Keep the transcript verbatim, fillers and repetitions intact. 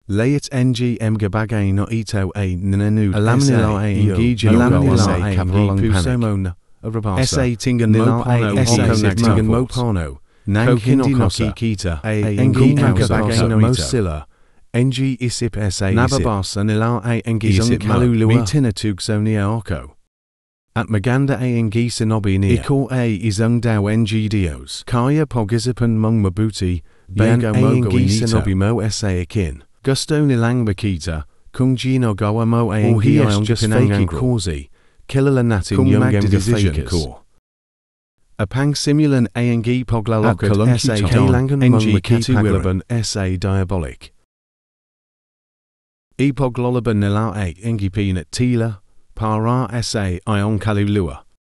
Layet ng mgabagay no ito a nananu alamnila a engaging alamnila a kaprolong pusomon sa tingan mopano sa tingan mopano nang hindi no kikita a engi mgabagay no mosilla ng isip sa nababasa nila a engi isang kaluluwa mitinatug sa niya ako. At maganda a engi sinobi niya iko a isang daw ng dios kaya pag-isipan mong mabuti bago mo gawin ito sinobi mo sa akin. Gusto nilang makita kung ginagawa mo ay ang hiyang pinangang kozi, kilala natin yung decision ko. Apang simulan ay ang paglalakad sa kailangan mong makitiwilaban sa diabolic. Ipaglalaban nila ay ang pinat tila para sa iyong kaluluwa.